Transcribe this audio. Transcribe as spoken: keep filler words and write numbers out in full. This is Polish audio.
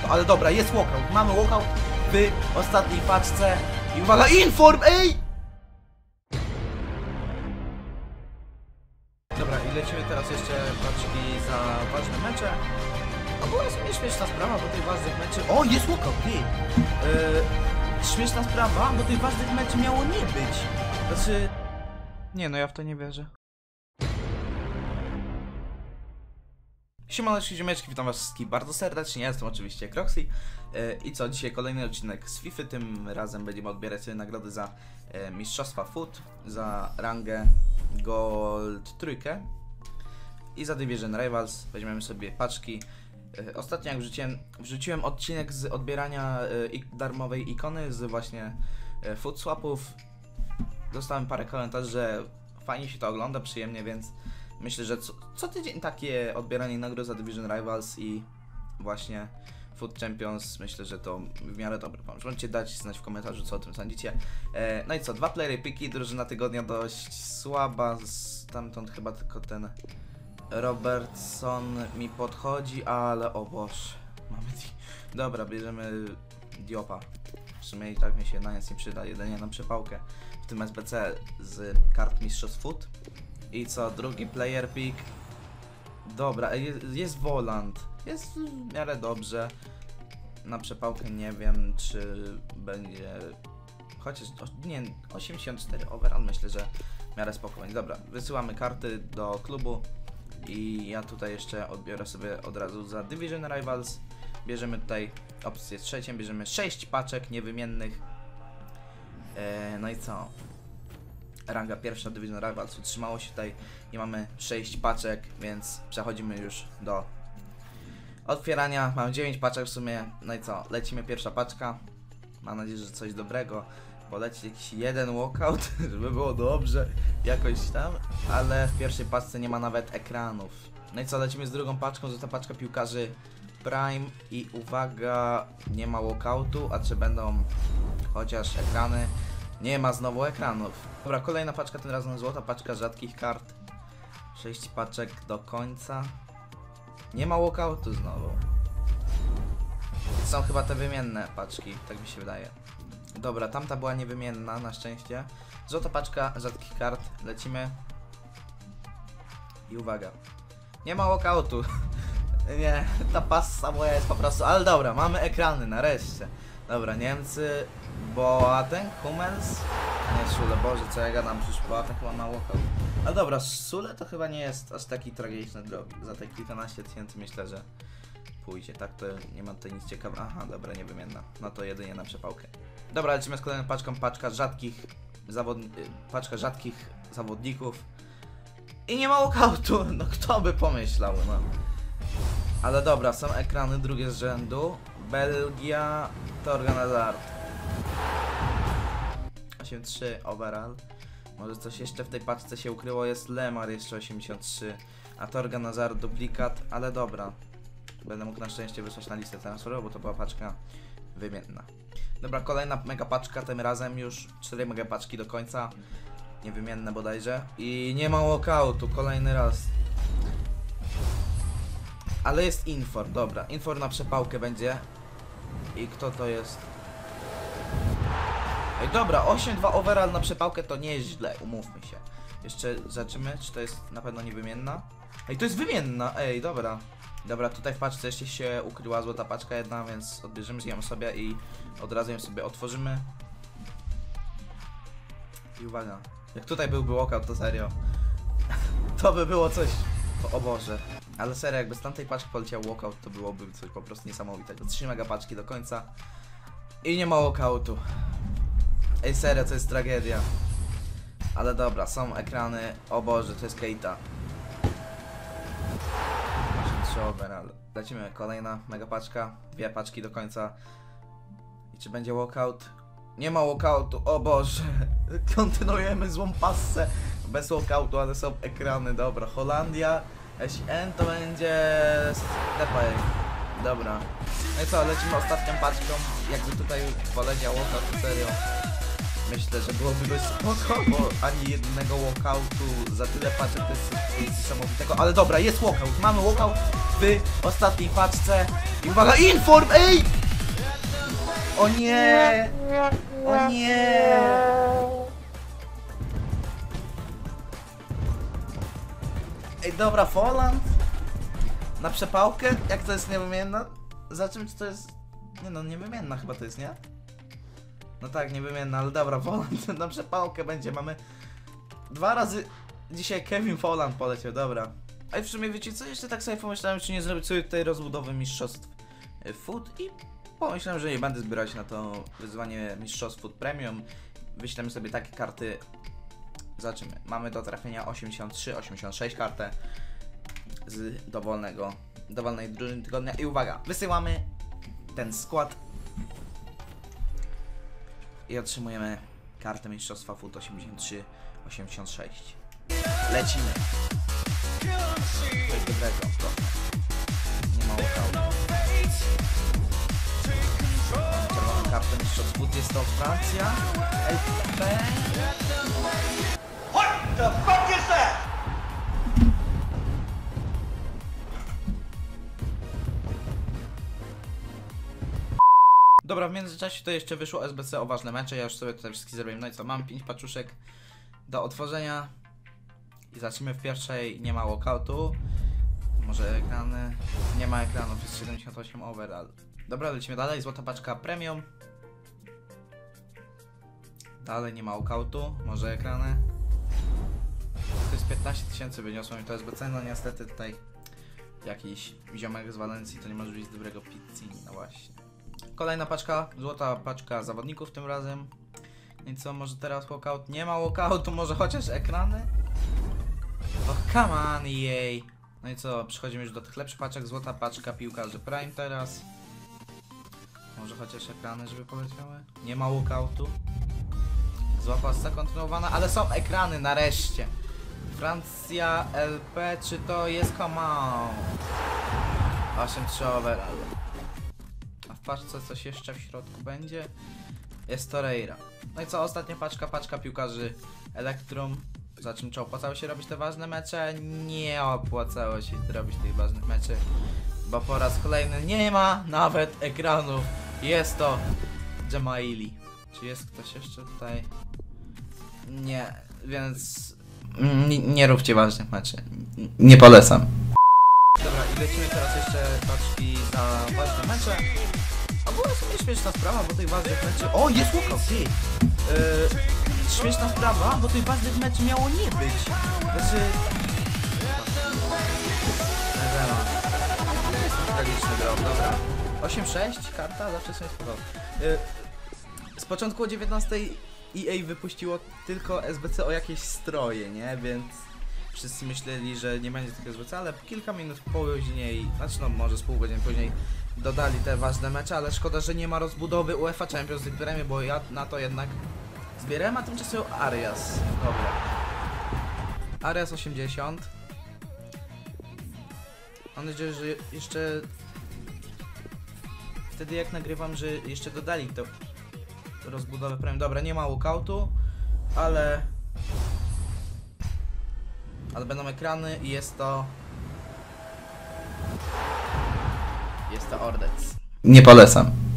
ale dobra, jest walkout. Mamy walkout w ostatniej paczce. I uwaga, inform, ej! Dobra, i lecimy teraz jeszcze paczki za ważne mecze. Ogólnie jest śmieszna sprawa, bo tych ważnych meczy... O, jest walkout, ty! Yy, śmieszna sprawa, bo tych ważnych meczy miało nie być. Znaczy... Nie, no ja w to nie wierzę. Siemaneczki, ziomeczki, witam was wszystkich bardzo serdecznie, ja jestem oczywiście Croxy. Yy, I co, dzisiaj kolejny odcinek z FIFA, tym razem będziemy odbierać sobie nagrody za yy, mistrzostwa Foot, za rangę Gold trójkę i za Division Rivals. Weźmiemy sobie paczki. Yy, ostatnio jak wrzuciłem, wrzuciłem odcinek z odbierania yy, darmowej ikony z właśnie yy, Foot Swapów. Dostałem parę komentarzy, że fajnie się to ogląda, przyjemnie, więc myślę, że co, co tydzień takie odbieranie nagród za Division Rivals i właśnie Foot Champions, myślę, że to w miarę dobry pomysł. Możecie dać znać w komentarzu, co o tym sądzicie. E, no i co, dwa playery piki, drużyna tygodnia dość słaba, stamtąd chyba tylko ten Robertson mi podchodzi, ale o Boże, mamy di dobra, bierzemy Diopa. W sumie i tak mi się na nic nie przyda, jedynie na przepałkę w tym S B C z kart mistrzostw Foot. I co, drugi player pick. Dobra, jest, jest Volant. Jest w miarę dobrze. Na przepałkę nie wiem, czy będzie... Chociaż, nie, osiemdziesiąt cztery overall, myślę, że w miarę spokojnie. Dobra, wysyłamy karty do klubu. I ja tutaj jeszcze odbiorę sobie od razu za Division Rivals. Bierzemy tutaj opcję trzecią, bierzemy sześć paczek niewymiennych. Eee, no i co? Ranga pierwsza Division Rivals utrzymało się tutaj i mamy sześć paczek, więc przechodzimy już do otwierania. Mam dziewięć paczek w sumie, no i co, lecimy pierwsza paczka. Mam nadzieję, że coś dobrego, bo leci jakiś jeden walkout, żeby było dobrze jakoś tam, ale w pierwszej paczce nie ma nawet ekranów. No i co, lecimy z drugą paczką, że ta paczka piłkarzy Prime i uwaga, nie ma walkoutu, a czy będą chociaż ekrany? Nie ma znowu ekranów. Dobra, kolejna paczka, tym razem złota paczka rzadkich kart. sześć paczek do końca. Nie ma walkoutu znowu. Są chyba te wymienne paczki, tak mi się wydaje. Dobra, tamta była niewymienna, na szczęście. Złota paczka rzadkich kart, lecimy. I uwaga. Nie ma walkoutu. Nie, ta passa moja jest po prostu... Ale dobra, mamy ekrany, nareszcie. Dobra, Niemcy... Boateng, Hummels, nie Sule, Boże, co ja gadam, przecież Boateng chyba ma walkout. Ale dobra, Sule to chyba nie jest aż taki tragiczny drogi, za te kilkanaście tysięcy myślę, że pójdzie, tak to nie ma tutaj nic ciekawego. Aha, dobra, niewymienna, no to jedynie na przepałkę. Dobra, lecimy z kolejną paczką, paczka rzadkich zawodni paczka rzadkich zawodników i nie ma walkoutu, no kto by pomyślał, no. Ale dobra, są ekrany drugie z rzędu, Belgia, Torgan Hazard. osiemdziesiąt trzy overall. Może coś jeszcze w tej paczce się ukryło, jest Lemar jeszcze osiemdziesiąt trzy, a Torgan Hazard duplikat, ale dobra. Będę mógł na szczęście wysłać na listę transferową, bo to była paczka wymienna. Dobra, kolejna mega paczka, tym razem już cztery mega paczki do końca. Niewymienne bodajże. I nie ma walkoutu, kolejny raz. Ale jest Infor, dobra. Infor na przepałkę będzie. I kto to jest? Ej, dobra, osiem dwa overall na przepałkę to nie jest źle, umówmy się. Jeszcze zobaczymy, czy to jest na pewno niewymienna. Ej, to jest wymienna, ej, dobra. Dobra, tutaj w paczce jeszcze się ukryła złota paczka jedna, więc odbierzemy ją sobie i od razu ją sobie otworzymy. I uwaga, jak tutaj byłby walkout, to serio. To by było coś, o Boże. Ale serio, jakby z tamtej paczki poleciał walkout, to byłoby coś po prostu niesamowitego. trzy mega paczki do końca i nie ma walkoutu. Ej, serio, to jest tragedia. Ale dobra, są ekrany. O Boże, to jest Keita. trzy overall. Lecimy, kolejna mega paczka. Dwie paczki do końca. I czy będzie walkout? Nie ma walkoutu, o Boże. Kontynuujemy złą passę. Bez walkoutu, ale są ekrany. Dobra, Holandia. S N to będzie... Depay. Dobra. No i co, lecimy ostatnią paczką. Jakby tutaj poleciał walkout, to serio. Myślę, że byłoby dość spoko, bo ani jednego walkoutu za tyle paczek to jest nic niesamowitego. Ale dobra, jest walkout, mamy walkout w ostatniej paczce. I uwaga, inform, ej! O nie! O nie! Ej, dobra, Folland? Na przepałkę? Jak to jest niewymienna? Za czym, czy to jest... Nie no, niewymienna chyba to jest, nie? No tak, niewymienna, ale dobra, Folland na przepałkę będzie, mamy... Dwa razy dzisiaj Kevin Folland poleciał, dobra. A i w sumie wiecie co, jeszcze tak sobie pomyślałem, czy nie zrobić sobie tutaj rozbudowy mistrzostw Foot i pomyślałem, że nie będę zbierać na to wyzwanie mistrzostw Foot Premium. Wyślemy sobie takie karty. Zobaczymy, mamy do trafienia osiemdziesiąt trzy osiemdziesiąt sześć kartę z dowolnego, dowolnej drużyny tygodnia i uwaga, wysyłamy ten skład i otrzymujemy kartę mistrzostwa Foot osiemdziesiąt trzy osiemdziesiąt sześć. Lecimy. Coś dobrego, proszę. Nie ma łokału. Czerwoną kartę mistrzostw Foot, jest to Francja. L P. What the fuck is that? Dobra, w międzyczasie to jeszcze wyszło S B C o ważne mecze, ja już sobie tutaj wszystkie zrobiłem. No i co, mam pięć paczuszek do otworzenia. I zacznijmy w pierwszej, nie ma walkoutu. Może ekrany, nie ma ekranów, jest siedemdziesiąt osiem overall. Dobra, lecimy dalej, złota paczka premium. Dalej nie ma walkoutu, może ekrany. To jest piętnaście tysięcy, wyniosło mi to S B C, no niestety tutaj jakiś ziomek z Walencji, to nie może być z dobrego Pizzini, no właśnie. Kolejna paczka, złota paczka zawodników tym razem. I co, może teraz walkout? Nie ma walkoutu, może chociaż ekrany? Oh, come on, jej. No i co, przechodzimy już do tych lepszych paczek. Złota paczka piłkarzy Prime teraz. Może chociaż ekrany, żeby poleciały? Nie ma walkoutu. Zła pasta kontynuowana, ale są ekrany nareszcie. Francja L P, czy to jest come on? osiem trzy overall. A w paczce coś jeszcze w środku będzie? Jest to Reira. No i co, ostatnia paczka, paczka piłkarzy Electrum. Za czym, czy opłacało się robić te ważne mecze? Nie opłacało się robić tych ważnych meczy, bo po raz kolejny nie ma nawet ekranów. Jest to Jamaili. Czy jest ktoś jeszcze tutaj? Nie, więc nie, nie róbcie ważnych meczy. Nie polecam. Dobra, i lecimy teraz jeszcze paczki za ważne mecze. A była w sumie śmieszna sprawa, bo tych ważnych meczy... O, jest walkout, ty! Yy, śmieszna sprawa, bo tych ważnych meczy miało nie być. Znaczy... Nie jest to tragiczny drop, dobra. osiem sześć, karta, zawsze sobie spodobał. Yy, z początku o dziewiętnastej E A wypuściło tylko S B C o jakieś stroje, nie? Więc... Wszyscy myśleli, że nie będzie tego S B C, ale kilka minut później, znaczy no może z pół godziny później dodali te ważne mecze, ale szkoda, że nie ma rozbudowy UEFA Champions League Premier, bo ja na to jednak zbierałem, a tymczasem Arias. Dobra. Arias osiemdziesiąt. Mam nadzieję, że jeszcze wtedy jak nagrywam, że jeszcze dodali to rozbudowę Premier. Dobra, nie ma walkoutu, ale ale będą ekrany i jest to... Jest to Ordec. Nie polecam.